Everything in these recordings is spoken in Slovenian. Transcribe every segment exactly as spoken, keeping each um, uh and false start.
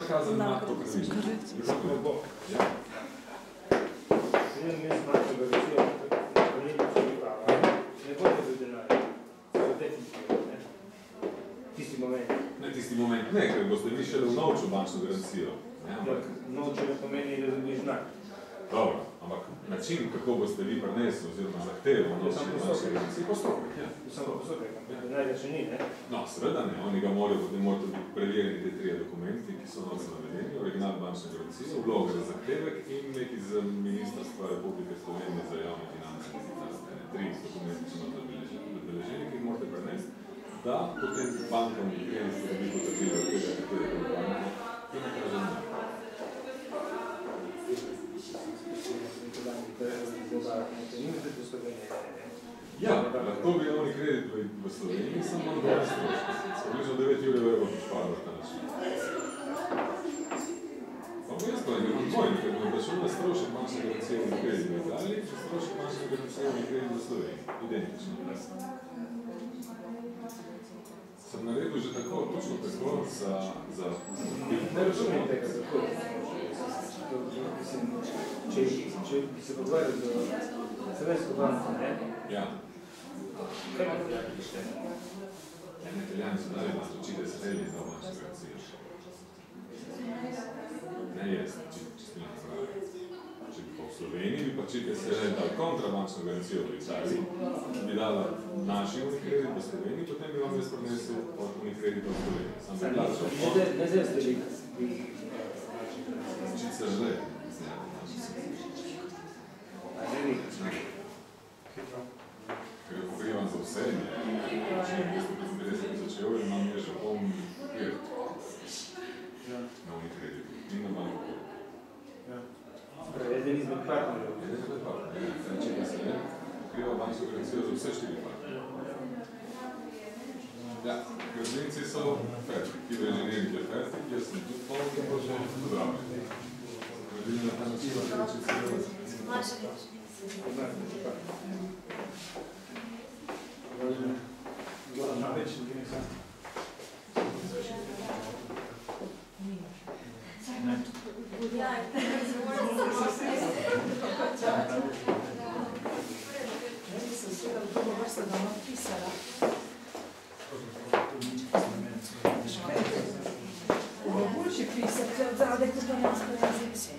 Kazan na to pravično. Ne bo. Ne, mi smo to garancijo, ne bo to denarja. Tisti moment. Ne, tisti moment ne, ker boste vi šele vnovčil bančno garancijo. Vnovčil ne pomeni, da dobiš znak. Dobro, ampak način, kako boste vi prinesli, oziroma zahtevo vnovčil bančno garancijo, postopek. Samo postopek, denarja še ni, ne? No, seveda ne, oni ga morajo, potem morajo biti preverjeni te trije dokumenti, ki so nas navedeni, original bančne garancije, vloga za zahtevek in neki z Ministrstva Republike Slovenije za javne finance. Tri dokumenti so nas zabeleženi, ki jih morate prenesti, da potem bankom kredit se dobi potrdilo od tega, katerega banke in kaže ne. Ja, lahko bi oni kredit v Sloveniji, samo manj dobro stroški. Približno devet jurjev evrov prišparilo ta način. Pa bo jaz pa nekaj dvojni, ker bo računa strošek bančne garancije v kredit v Italiji, če strošek bančne garancije v kredit v Sloveniji. Identično. Sem naredil že tako, točno tako za... Ne razumem tega, kako. Če bi se pogovarjali za Slovensko banko, ne? Ja. Kaj bi Italijani prišteli? Ja, ne, Italijani so dali nas učite srednje za bančne garancije. Ne, jaz, če ste mi napravili. Če bi pa v Sloveniji, bi pa čite srednje dal kontrabančno garancijo v Italiji, bi dala naši unikredit v Sloveniji, potem bi vam jaz prinesel od unikredita v Sloveniji. Sam bi plačal. Ne zdaj ste li? Čite se že. A ne vi? Ker jo pokrivam za vse, če je dvesto petinpetdeset tisoč evrov, imam je že poln papir na unikreditu in na banko. Eden izmed partnerjev. Eden izmed partnerjev. Če pa se ne, pokriva bančno garancijo za vse štiri partnerjev. Ja, gradbinci so fertik, hidroinženjering je fertik, jaz sem tudi poln in pa že zdravljen. Gradili na ta način, da reči celo. Maša reči. Goran Naveč, nekaj sam. Ja, Boljši pisat, odzadek italijansko jezik.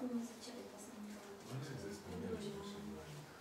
bomo začeli, pa sem Zdaj spomenuli smo še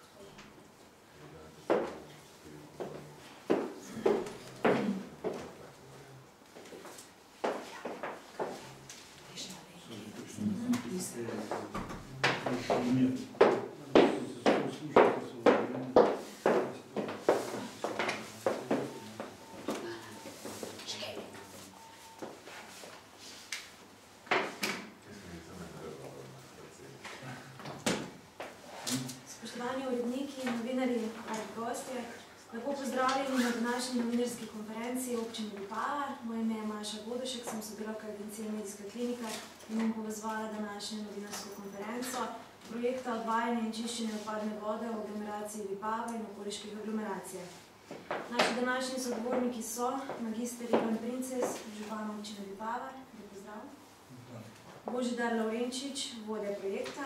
Spoštovani uredniki, novinarji, gostje, lepo pozdravljeni na današnji novinarski konferenci občine Vipava. Moje ime je Maša Godošek, sem sodelavka agencije Medijska klinika in bom povezvala današnjo novinarsko konferenco projekta odvajanja in čiščenja odpadne vode v aglomeraciji Vipava in okoliških aglomeracijah. Naši današnji sogovorniki so magister Ivan Princes, župan občine Vipava, lep pozdrav. Božidar Lavrenčič, vodja projekta.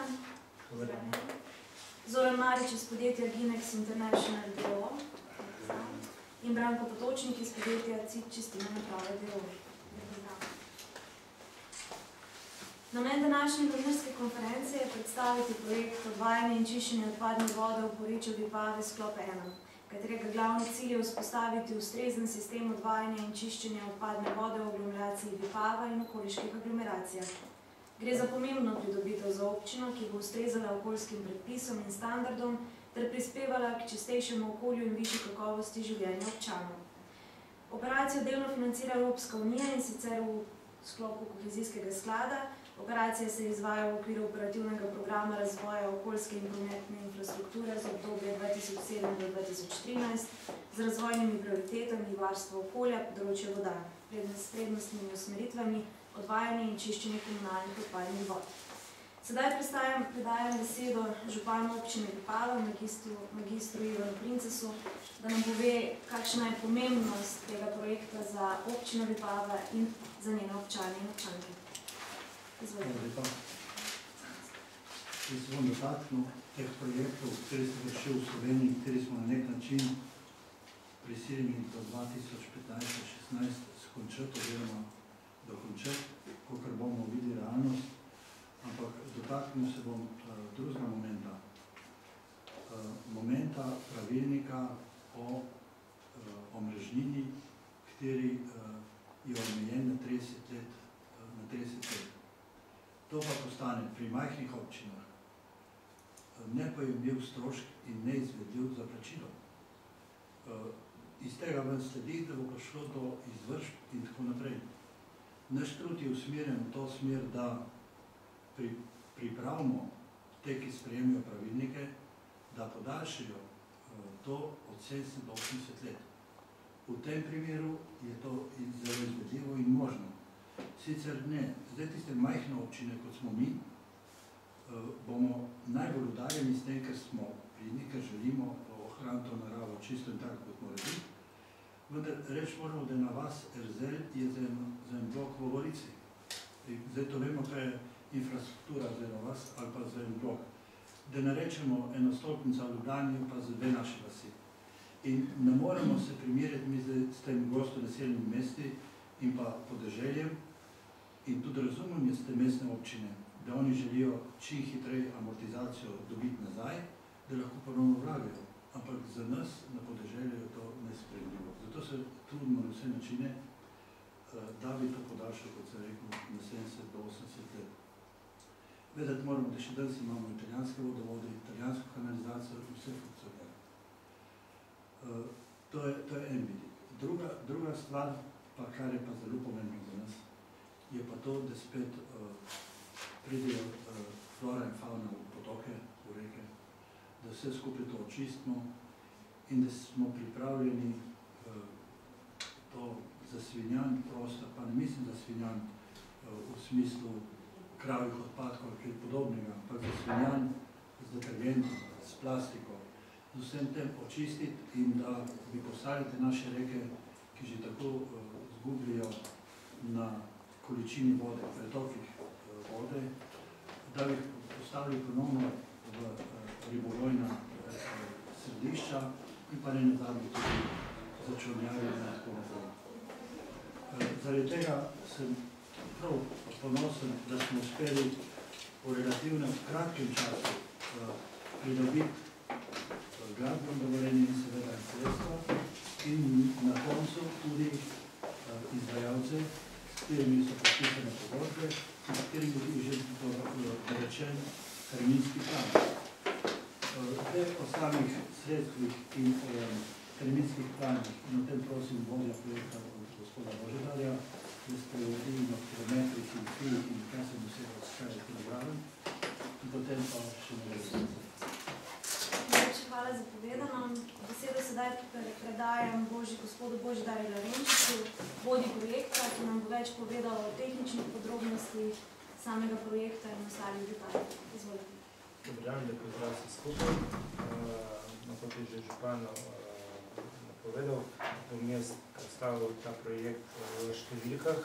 Zoran Marič iz podjetja Ginex International d o o. In Branko Potočnik iz podjetja Cit Čistilne naprave d o o. Namen današnje novinarske konference je predstaviti projekt odvajanja in čiščenja odpadne vode v porečju Vipave sklop ena, katerega glavni cilj je vzpostaviti ustrezen sistem odvajanja in čiščenja odpadne vode v aglomeraciji Vipava in okoliških aglomeracijah. Gre za pomembno pridobitev za občino, ki bo ustrezala okoljskim predpisom in standardom ter prispevala k čistejšemu okolju in višji kakovosti življenja občanov. Operacijo delno financira Evropska unija in sicer v sklopu kohezijskega sklada. Operacija se izvaja v okviru operativnega programa razvoja okoljske in prometne infrastrukture za obdobje dva tisoč sedem do dva tisoč trinajst z razvojnimi prioritetami varstva okolja, področja voda, s prednostnimi usmeritvami, odvajanje in čiščenje komunalnih odpadnih vod. Sedaj predajam besedo županu občine Vipava, magistru, magistru Ivanu Princesu, da nam pove, kakšna je pomembnost tega projekta za občino Vipava in za njene občane in občanke. Izvolite. Hvala lepa. Jaz se bom dotaknil teh projektov, kateri se vršijo v Sloveniji, kateri smo na nek način prisiljeni do dva tisoč petnajst do šestnajst skončati oziroma dokončati, kakor bomo videli realnost, ampak dotaknil se bom uh, drugega momenta, uh, momenta pravilnika o uh, omrežnini, kateri uh, je omejen na trideset let. Uh, na trideset let. To pa postane pri majhnih občinah uh, nepojemljiv strošk in neizvedljiv za plačilo. Uh, iz tega ven sledi, da bo prišlo do izvršb in tako naprej. Naš trud je usmerjen v to smer, da pri, pripravimo te, ki sprejemajo pravilnike, da podaljšajo uh, to od sedemdeset do osemdeset let. V tem primeru je to zelo izvedljivo in možno. Sicer ne. Zdaj tiste majhne občine, kot smo mi, uh, bomo najbolj udaljeni s tem, ker smo pridni, ker želimo ohraniti to naravo čisto in tako, kot mora biti. Vendar reč moramo, da je na vas Erzel je za en, za en blok v Gorici. Zdaj to vemo, kaj je infrastruktura za eno vas ali pa za en blok. Da ne rečemo eno stolpnica v Ljubljani pa za dve naši vasi. In ne moremo se primerjati mi zdaj s tem gosto naseljenimi mesti in pa podeželjem in tudi razumem je s te mestne občine, da oni želijo čim hitrej amortizacijo dobiti nazaj, da lahko ponovno vlagajo. Ampak za nas na podeželju je to nesprejemljivo. Zato se trudimo na vse načine, da bi to podaljšali, kot sem rekel, na sedemdeset do osemdeset let. Vedeti moramo, da še danes imamo italijanske vodovode, italijansko kanalizacijo in vse funkcionira. To je, to je en vidik. Druga, druga stvar, pa kar je pa zelo pomembno za nas, je pa to, da spet uh, pridejo uh, flora in fauna v potoke, v reke, da vse skupaj to očistimo in da smo pripravljeni uh, to zasvinjan prostor, pa ne mislim zasvinjan uh, v smislu kravih odpadkov ali kaj podobnega, ampak zasvinjan z detergentom, s plastiko, z vsem tem očistiti in da bi postavili te naše reke, ki že tako uh, zgubljajo na količini vode, pretokih uh, vode, da bi postavili ponovno v uh, ribolovna uh, središča in pa ne nazadnje tudi začrnjali na tako naprej. Uh, zaradi tega sem prav ponosen, da smo uspeli v relativno kratkem času pridobiti gradbeno dovoljenje in seveda sredstva in na koncu tudi izvajalce, s katerimi so podpisane pogodbe, s katerimi tudi že dorečen terminski plan. Zdaj o samih sredstvih in terminskih planih in o tem prosim vodja projekta od gospoda Božidarja, da ste uvedili na kilometrih in filik in kaj se vsega odskajati kilogramem in potem pa še ne resnice. Hvala za povedano. Besedo sedaj predajam Boži, gospodu Božidarju Larenčiču, vodji projekta, ki nam bo več povedal o tehničnih podrobnostih samega projekta in ostalih detajlih. Izvolite. Dobar dan, da pozdrav se skupaj. No, kot je že župan napovedal, bom jaz predstavil ta projekt v številkah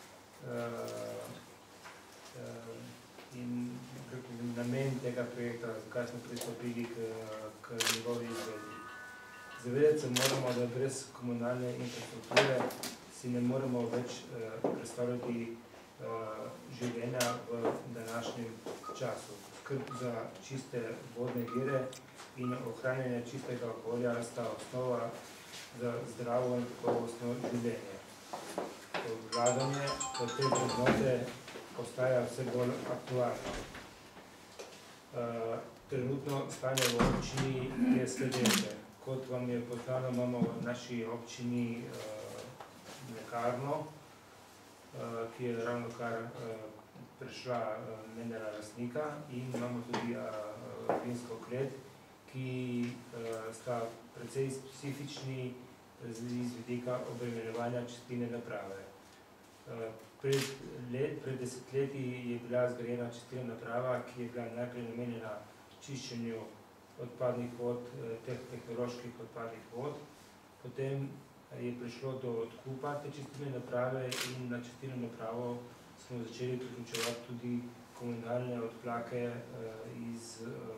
in namen tega projekta, zakaj smo pristopili k, k njegovi izvedbi. Zavedati se moramo, da brez komunalne infrastrukture si ne moremo več eh, predstavljati eh, življenja v današnjem času. Skrb za čiste vodne vire in ohranjanje čistega okolja sta osnova za zdravo in kakovostno življenje. Vlaganje v te vrednote postaja vse bolj aktualno. Uh, trenutno stanje v občini je sledeče. Kot vam je poznano, imamo v naši občini uh, mlekarno, uh, ki je ravno kar uh, prišla uh, menjena lastnika in imamo tudi uh, vinsko klet, ki uh, sta precej specifični z vidika obremenjevanja čistilne naprave. Uh, Pred, let, pred desetletji je bila zgrajena čistilna naprava, ki je bila najprej namenjena čiščenju odpadnih vod, teh tehnoloških odpadnih vod. Potem je prišlo do odkupa te čistilne naprave in na čistilno napravo smo začeli priključevati tudi komunalne odplake iz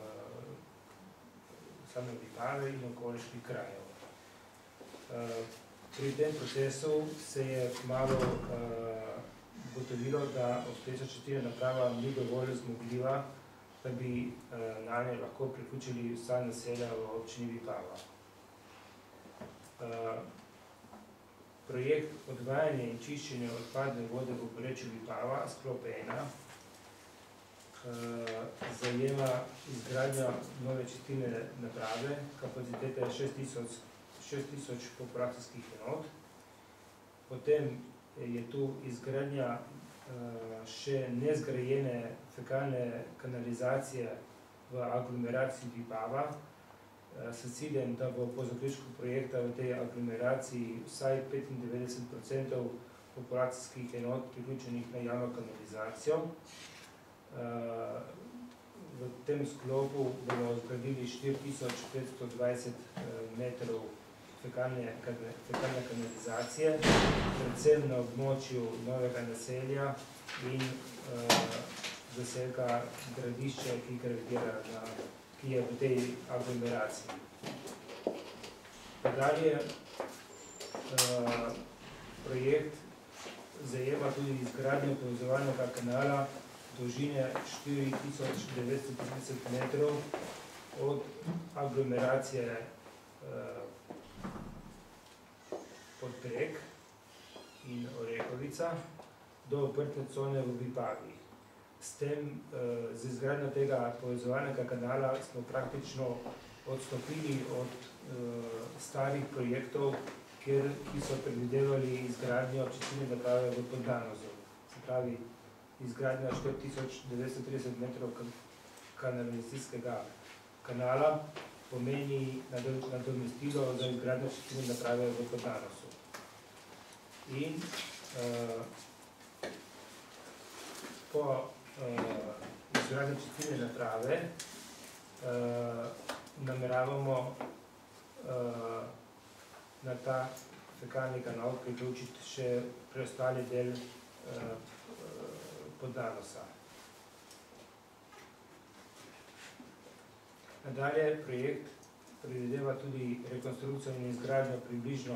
same Vipave in okoliških krajev. Pri tem procesu se je malo ugotovilo, da obstoječa čistilna naprava ni dovolj zmogljiva, da bi na nje lahko priključili vsa naselja v občini Vipava. Projekt odvajanja in čiščenja odpadne vode v porečju Vipava, sklop ena, zajema izgradnja nove čistilne naprave, kapacitete šest tisoč populacijskih enot. Potem je tu izgradnja še nezgrajene fekalne kanalizacije v aglomeraciji Vipava s ciljem, da bo po zaključku projekta v tej aglomeraciji vsaj petindevetdeset procentov populacijskih enot priključenih na javno kanalizacijo. V tem sklopu bomo zgradili štiri tisoč petsto dvajset metrov fekalne kanalizacije, predvsem na območju novega naselja in zaselka Gradišče, ki gravitira na, ki je v tej aglomeraciji. Nadalje, projekt zajema tudi izgradnjo povezovalnega kanala dolžine štiri tisoč devetsto trideset metrov od aglomeracije Podbreg in Orehovica do obrtne cone v Vipavi. S tem, z izgradnjo tega povezovalnega kanala smo praktično odstopili od starih projektov, kjer, ki so predvidevali izgradnjo čistilne naprave v Podnanozu. Se pravi, izgradnja štiri tisoč devetsto trideset metrov kanalizacijskega kanala pomeni nadomestilo za izgradnjo čistilne naprave v Podnanozu. In uh, po uh, izgradnji čistilne naprave uh, nameravamo uh, na ta fekalni kanal priključiti še preostali del uh, Podnanosa. Nadalje projekt predvideva tudi rekonstrukcijo in izgradnjo približno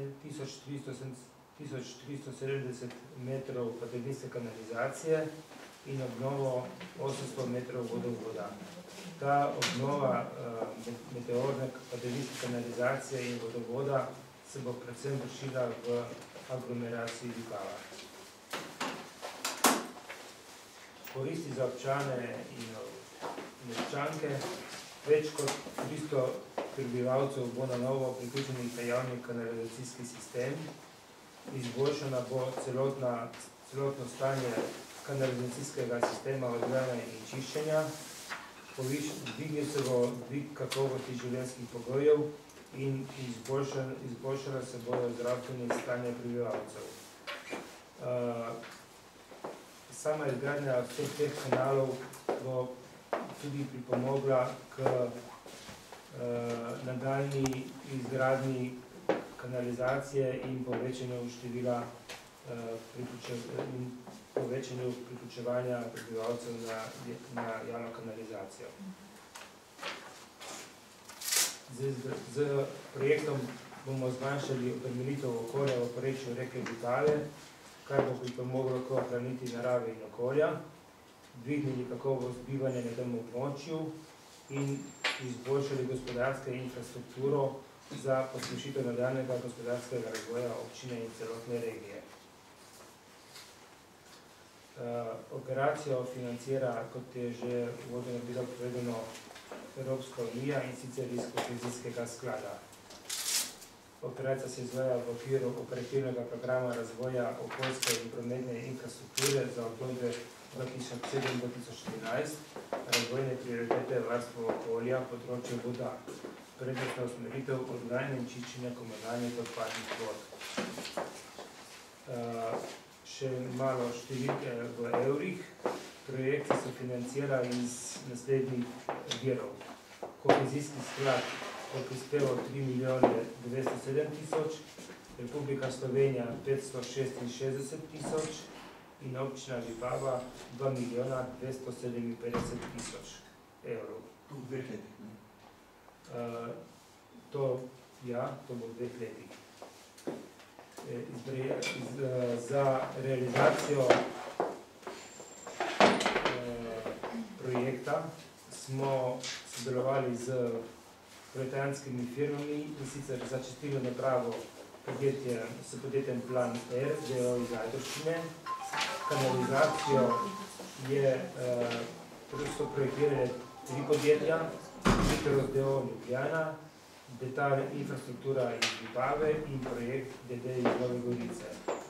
tisoč tristo sedemdeset metrov padavinske kanalizacije in obnovo osemsto metrov vodovoda. Ta obnova uh, meteorne padavinske kanalizacije in vodovoda se bo predvsem vršila v aglomeraciji Vipava. Koristi za občane in občanke. Več kot tristo prebivalcev bo na novo priključenih na javni kanalizacijski sistem. Izboljšana bo celotna, celotno stanje kanalizacijskega sistema odvajanja in čiščenja. Dvignil se bo dvig kakovosti življenjskih pogojev in izboljšala, izboljšala se bodo zdravstvene stanje prebivalcev. Uh, sama izgradnja vseh teh kanalov bo tudi pripomogla k uh, nadaljnji izgradnji kanalizacije in povečanju števila uh, priključev, in povečanju priključevanja prebivalcev na, na javno kanalizacijo. Z, z projektom bomo zmanjšali obremenitev okolja v porečju reke Vipave, kar bo pripomoglo k ohranitvi narave in okolja, dvignili kakovost bivanja na tem območju in izboljšali gospodarsko infrastrukturo za pospešitev nadaljnjega gospodarskega razvoja občine in celotne regije. Uh, operacijo financira, kot je že uvodno bilo povedano, Evropska unija in sicer iz kohezijskega sklada. Operacija se izvaja v okviru operativnega programa razvoja okoljske in prometne infrastrukture za obdobje dva tisoč sedem do dva tisoč štirinajst, razvojne prioritete varstva okolja, področje voda, prednostna usmeritev odvajanja in čiščenja komunalnih odpadnih vod. Uh, še malo številke v evrih. Projekti se financira iz naslednjih virov. Kohezijski sklad bo prispeval tri milijone devetsto sedem tisoč, Republika Slovenija petsto šestinšestdeset tisoč in občina Vipava dva milijona dvesto sedeminpetdeset tisoč evrov. To v dveh letih, ne? Uh, to, ja, to bo v dveh letih. Izbre, iz, za realizacijo uh, projekta smo sodelovali z projektantskimi firmami in sicer za čistilno napravo podjetje, s podjetjem Plan R, D O iz Ajdovščine. Kanalizacijo je uh, so projektirane tri podjetja, Mikros D O Ljubljana, Detal infrastruktura iz Vipave in projekt D D iz Nove Gorice.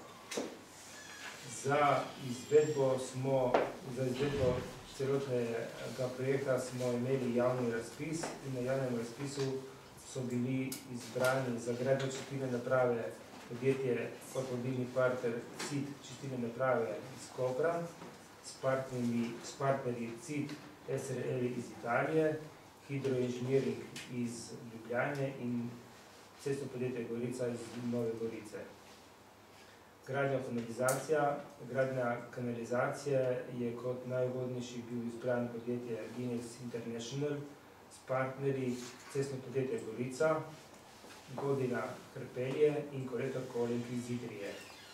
Za izvedbo smo, za izvedbo celotnega projekta smo imeli javni razpis in na javnem razpisu so bili izbrani za gradnjo čistilne naprave podjetje kot vodilni partner C I T čistilne naprave iz Kopra, s partnerji, s partnerji C I T S R L iz Italije, Hidroinženiring iz Ljubljane in cestno podjetje Gorica iz Nove Gorice. Gradnja kanalizacija. Gradnja kanalizacije je kot najugodnejši bil izbran podjetje Guinness International s partnerji cestno podjetje Gorica, Godina Hrpelje in Koretor Koling iz Idrije.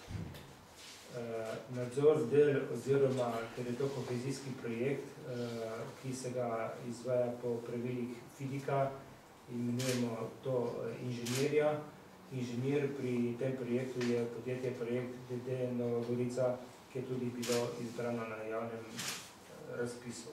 Nadzor del oziroma, ker je to kohezijski projekt, ki se ga izvaja po pravilih Fidika, imenujemo to inženirja. Inženir pri tem projektu je podjetje projekt D D Nova Gorica, ki je tudi bilo izbrano na javnem razpisu.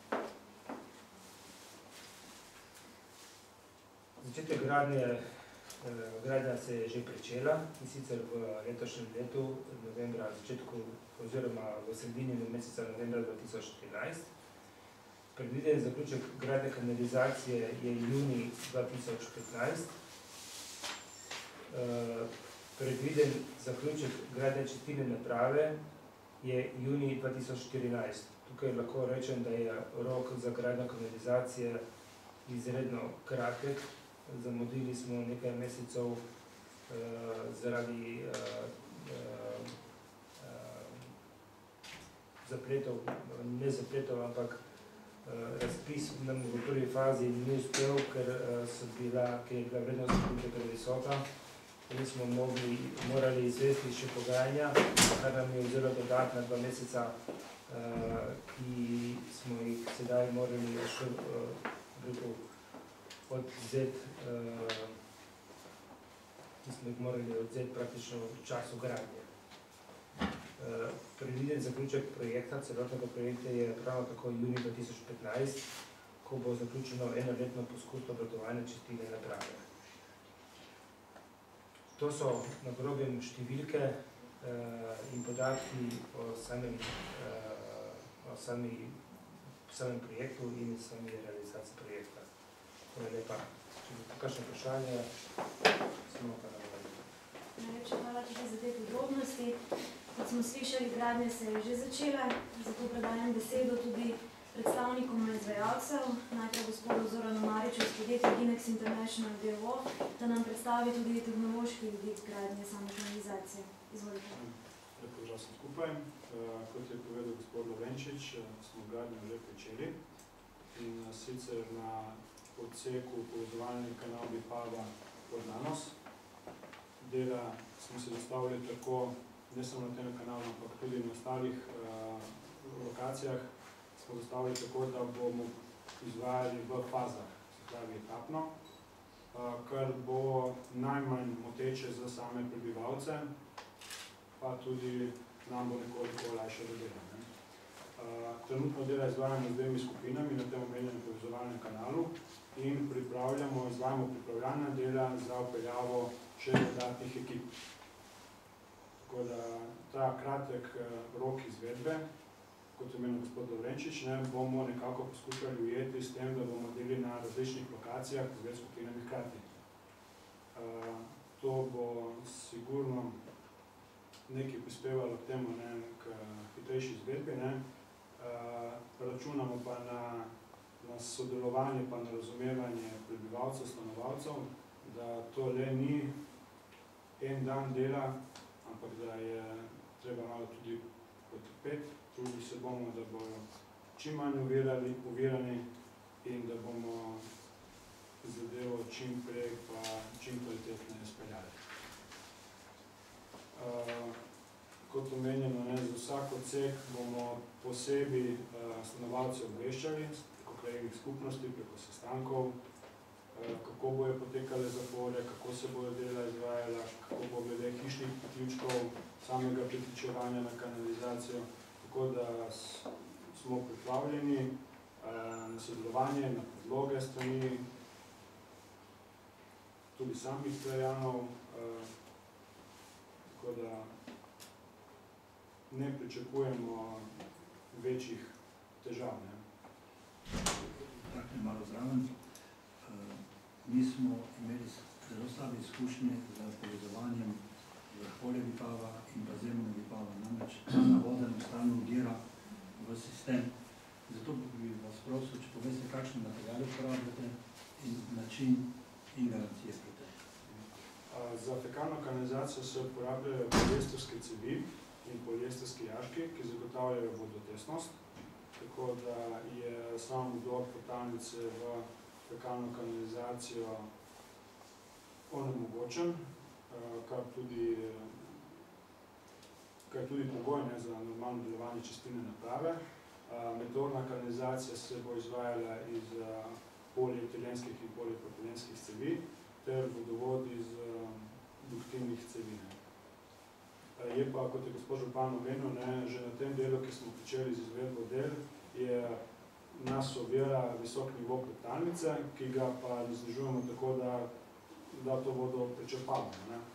Začetek gradnje Gradnja se je že pričela in sicer v letošnjem letu, novembra, začetku oziroma v sredini meseca novembra dva tisoč štirinajst. Predviden zaključek gradnje kanalizacije je junij dva tisoč petnajst. Predviden zaključek gradnje čistilne naprave je junij dva tisoč štirinajst. Tukaj lahko rečem, da je rok za gradnjo kanalizacije izredno kratek. Zamudili smo nekaj mesecev uh, zaradi uh, uh, uh, zapletov, ne zapletov, ampak uh, razpis nam v prvi fazi ni uspel, ker, uh, so bila, ker je bila vrednost previsoka in smo mogli, morali izvesti še pogajanja, kar nam je vzelo dodatna dva meseca ki smo jih sedaj morali odzeti, ki smo jih morali odzeti praktično v času gradnje. Predviden zaključek projekta, celotnega projekta je prav tako junij dva tisoč petnajst, ko bo zaključeno enoletno poskusno obratovanje čistilne naprave. To so na grobem številke in podatki o samem, o sami, samem projektu in sami realizaciji projekta. Hvala lepa. Če bo kakšno vprašanje, smo pa na vrhu. Najlepša hvala tudi za te podrobnosti. Kot smo slišali, gradnja se je že začela, zato predajam besedo tudi predstavnikom izvajalcev, najprej gospodu Zoranu Mariču iz podjetja Ginex International D O O, da nam predstavi tudi tehnološki vidik gradnje same kanalizacije. Izvolite. Lep pozdrav vsem skupaj. Kot je povedal gospod Lovrenčič, smo gradnjo že pričeli in sicer na odseku povezovalni kanal Vipava Podnanos. Dela smo se dostavili tako, ne samo na tem kanalu, ampak tudi na ostalih lokacijah, smo dostavili tako, da bomo izvajali v fazah, se pravi etapno, kar bo najmanj moteče za same prebivalce, pa tudi nam bo nekoliko olajšalo delo. Trenutno dela izvajamo z dvemi skupinami na tem omenjenem povezovalnem kanalu in pripravljamo, izvajamo pripravljanja dela za vpeljavo še dodatnih ekip. Tako da ta kratek rok izvedbe, kot je menil gospod Lovrenčič, ne, bomo nekako poskušali ujeti s tem, da bomo delili na različnih lokacijah z več skupinami hkrati. To bo sigurno nekaj prispevalo k temu, ne, k hitrejši izvedbi, ne. Računamo pa na, na sodelovanje pa na razumevanje prebivalcev, stanovalcev, da to le ni en dan dela, ampak da je treba malo tudi potrpeti. Trudili se bomo, da bojo čim manj uvirali, uvirani in da bomo zadevo čim prej pa čim kvalitetneje speljali. Uh, kot omenjeno, ne, za vsak odsek bomo posebej uh, stanovalce obveščali, preko krajevnih skupnosti, preko sestankov, uh, kako bojo potekale zapore, kako se bojo dela izvajala, kako bo glede hišnih priključkov, samega priključevanja na kanalizacijo, tako da smo pripravljeni uh, na sodelovanje, na predloge strani tudi samih krajanov, uh, tako da ne pričakujemo večjih težav. Ne? Tak ne malo zraven. Mi smo imeli zelo slabe izkušnje z povezovanjem vrholja Vipava in pa zemlje Vipava. Namreč ta voda enostavno vdira v sistem. Zato bi vas prosil, če poveste, kakšne materiale uporabljate in način in garancije pri tem. Za fekalno kanalizacijo se uporabljajo poliestrske cevi in poliestrski jaški, ki zagotavljajo vodotesnost, tako da je sam vdor podtalnice v fekalno kanalizacijo onemogočen, kar tudi, kar tudi pogoj ne, za normalno delovanje čistilne naprave. Meteorna kanalizacija se bo izvajala iz polietilenskih in polipropilenskih cevi ter vodovod iz duktivnih cevi. Je pa, kot je gospod župan omenil, ne, že na tem delu, ki smo pričeli z izvedbo del, je nas ovira visok nivo podtalnice, ki ga pa znižujemo tako, da, da to vodo prečrpavamo. Ne.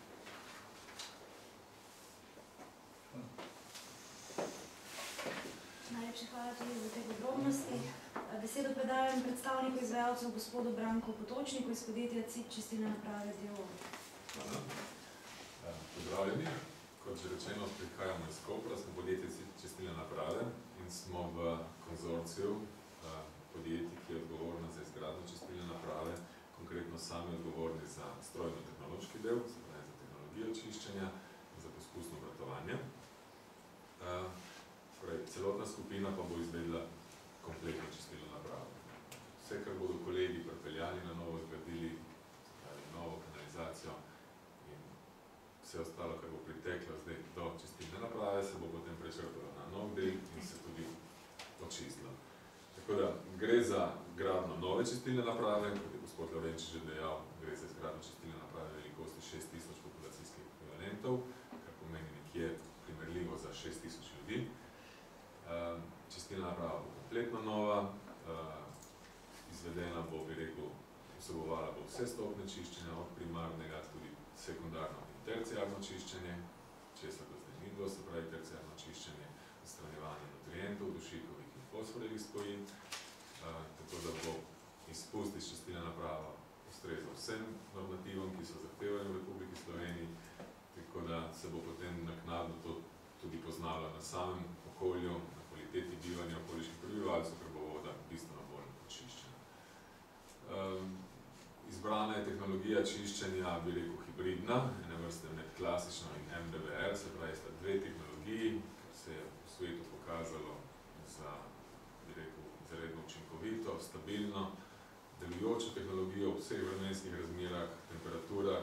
Najlepša hvala tudi za te podrobnosti. Besedo predajam predstavniku izvajalcev gospodu Branku Potočniku iz podjetja C I T Čistilne naprave D O O. Hvala. Pozdravljeni. Kot že rečeno, prihajamo iz Kopra, smo podjetje C I T Čistilne naprave in smo v konzorciju podjetij, ki je odgovorna za izgradnjo čistilne naprave, konkretno sami odgovorni za strojno-tehnološki del, se pravi za tehnologijo čiščenja in za poskusno obratovanje. Celotna skupina pa bo izvedla kompletno čistilno napravo. Vse, kar bodo kolegi pripeljali na novo, zgradili novo kanalizacijo in vse ostalo, kar bo priteklo zdaj do čistilne naprave, se bo potem prečrpalo na nov del in se tudi Tako da gre za gradno nove čistilne naprave, kot je gospod Lorenčič že dejal, gre za izgradno čistilne naprave velikosti šest tisoč populacijskih ekvivalentov, kar pomeni nekje primerljivo za šest tisoč ljudi. Čistilna naprava bo kompletno nova, izvedena bo, bi rekel, vsebovala bo vse stopnje čiščenja, od primarnega tudi sekundarno in terciarno čiščenje, česar do zdaj ni bilo, se pravi terciarno čiščenje, odstranjevanje nutrientov, dušikovih in fosforjevih spojin, tako da bo izpust iz čistilne naprava ustrezal vsem normativom, ki so zahtevani v Republiki Sloveniji, tako da se bo potem naknadno to tudi poznalo na samem okolju, na kvaliteti bivanja okoliških prebivalcev, ker bo voda bistveno bolj očiščena. Izbrana je tehnologija čiščenja, bi rekel, hibridna, ene vrste med klasično in M D V R, se pravi, sta dve tehnologiji, ker se je v svetu pokazalo za, bi rekel, izredno učinkovito, stabilno, delujočo tehnologijo v vseh vremenskih razmerah, temperaturah,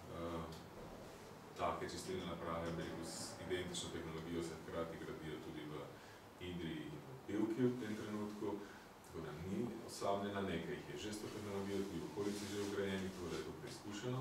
take čistilne naprave, bi rekel, s identično tehnologijo se hkrati gradijo tudi v Idriji in v Pivki v tem trenutku, tako da ni osamljena, nekaj jih je že s to tehnologijo, tudi v okolici že vgrajeni, tako da je to preizkušeno.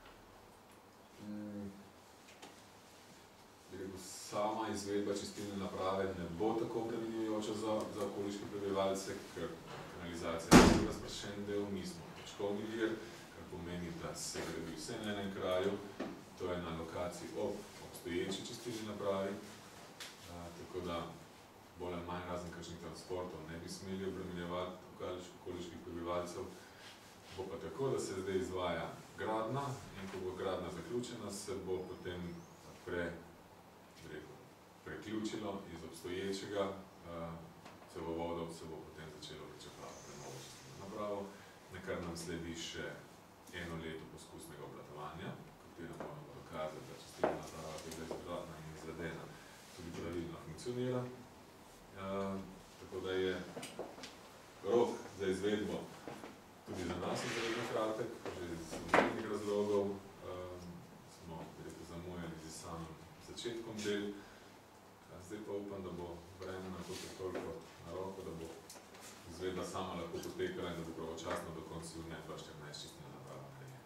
Sama izvedba čistilne naprave ne bo tako obremenjujoča za, za okoliške prebivalce, ker kanalizacija je razpršen del, mi smo točkovni vir, kar pomeni, da se gradi vse na enem kraju, to je na lokaciji ob obstoječi čistilni napravi, a, tako da bolj ali manj razen kakšnih transportov ne bi smeli obremenjevati okoliških prebivalcev. Bo pa tako, da se zdaj izvaja gradnja in ko bo gradnja zaključena, se bo potem pre, rekel, preključilo iz obstoječega uh, cevovodov, se bo potem začelo pričakovati prenovo čistilno napravo, na kar nam sledi še eno leto poskusnega obratovanja, katero moramo dokazati, da čistilna naprava, ki je bila izgradna in izvedena, tudi pravilno funkcionira. Uh, tako da je rok za izvedbo tudi za nas izredno kratek, že iz mnogih razlogov uh, smo zamujali z samim začetkom del. Zdaj pa upam, da bo vreme na to toliko na roko, da bo izvedba sama lahko potekala in da bo pravočasno do konca junija dva tisoč štirinajst čistilna naprava narejena.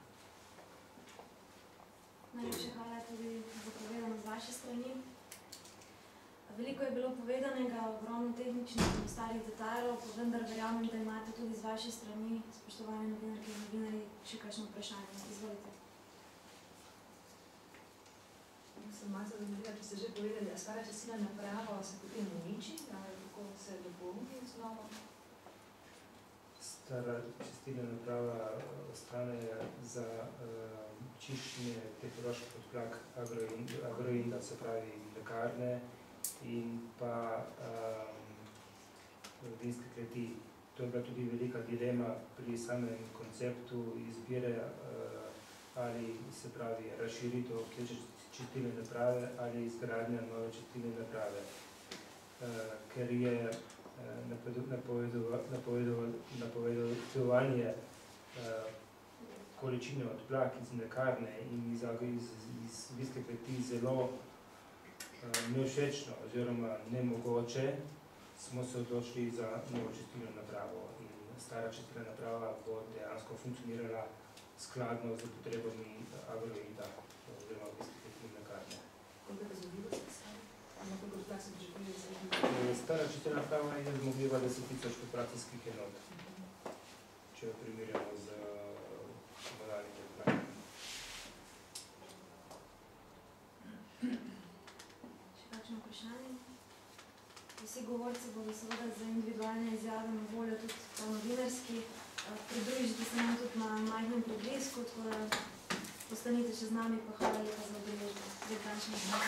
Najlepša hvala tudi za povedano z vaše strani. Veliko je bilo povedanega, ogromno tehničnih in ostalih detajlov, pa vendar verjamem, da imate tudi z vaše strani, spoštovane novinarke in novinarji, še kakšno vprašanje. Izvolite. Sem malce zanimljiva, če ste že povedali, da stara čistilna naprava se potem uniči, ali kako se dopolni znova? Stara čistilna naprava ostane za uh, čiščenje tehnoloških odplak agroinda, se pravi lekarne in pa um, vinske kleti. To je bila tudi velika dilema pri samem konceptu izbire uh, ali se pravi razširitev čistilne naprave ali izgradnja nove čistilne naprave, uh, ker je uh, napovedovanje uh, količine odplak iz mlekarne in iz, iz, iz vinske kleti zelo uh, nevšečno oziroma nemogoče, smo se odločili za novo čistilno napravo in stara čistilna naprava bo dejansko funkcionirala skladno z potrebami agroinda oziroma vinske kleti mlekarne. Koliko je zmogljiva se stara? Ampak koliko odplak se pričakuje za njih? Stara čistilna naprava je zmogljiva deset tisoč populacijskih enot, če jo primerjamo z komunalnimi odplakami. Še kakšno vprašanje? Vsi govorci bodo seveda za individualne izjave na voljo tudi po novinarski. Pridružite se nam tudi na majhnem preglesku, tako da postanite še z nami, pa hvala lepa za udeležbo. Zdaj današnji dan.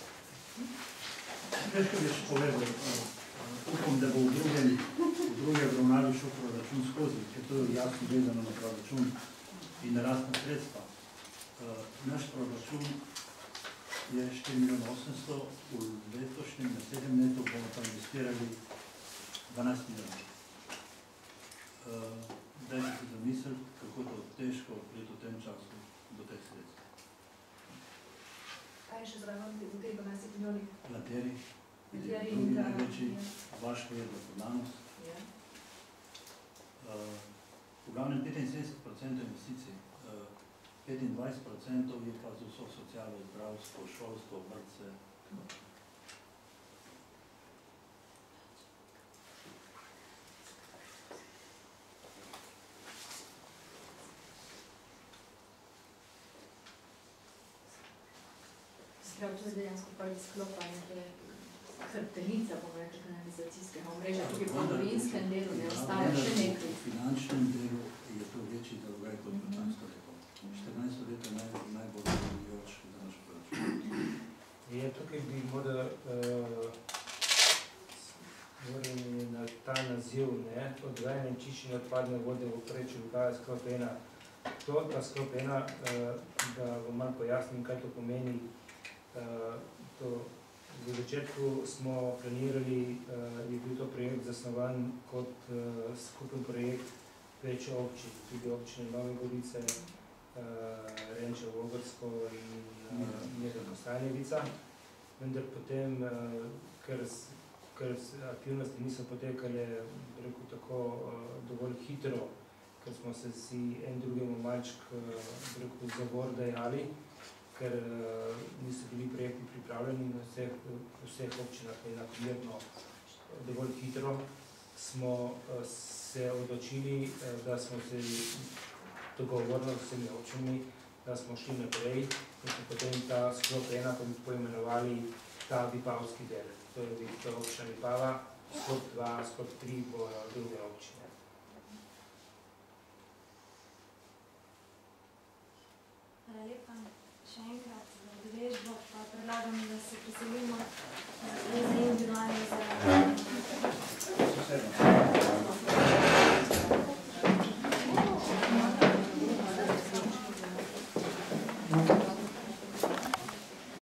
Težko bi še povedal, upam, da bo v drugem, v drugem obravnavi šel proračun skozi, ker to je jasno vezano na proračun in na rastna sredstva. Naš proračun je štiri milijone osemsto, v letošnjem, na sedem letu bomo pa investirali dvanajst milijonov. Dajte si zamisliti, kako to težko priti v tem času do teh sredstv. Kaj je še zraven v teh dvanajstih milijonih? Lateri, Lateri in drugi ta... največji, vaško je dopodanost, glavnem petinsedemdeset procentov investicij, uh, petindvajset procentov je pa za vso socialo, zdravstvo, šolstvo, vrtce. Prav, to je dejansko prvi sklop, pa je hrbtenica, bomo rekli, kanalizacijskega omrežja, tudi po dolinskem delu ne ostaja še nekaj. V finančnem delu je to večji zalogaj kot petnajsto leto. štirinajsto leto je naj, najbolj zanimivoč za naš proračun. Je tukaj bi morda uh, na ta naziv, ne, odvajanje in čiščenje odpadne vode v oprečju Vipave sklop ena. To, ta sklop ena, uh, da vam malo pojasnim, kaj to pomeni. Uh, to, v začetku smo planirali, uh, je bil to projekt zasnovan kot uh, skupen projekt več občin, tudi občine Nove Gorice, uh, Renče, Vogrsko in uh, Mirna Stanjevica. Vendar potem, uh, ker, ker aktivnosti niso potekale rekel, tako uh, dovolj hitro, ker smo se si en drugemu malčk uh, zavor dajali, ker uh, niso bili projekti pripravljeni na vseh, vseh občinah enakomerno dovolj hitro, smo uh, se odločili, uh, da smo se dogovorili s vsemi občinami, da smo šli naprej in smo potem ta sklop ena poimenovali ta vipavski del. To je občina Vipava, sklop dva, sklop tri bo druge občine. Hvala lepa. Še enkrat za udeležbo, pa predlagam, da se preselimo za individualne za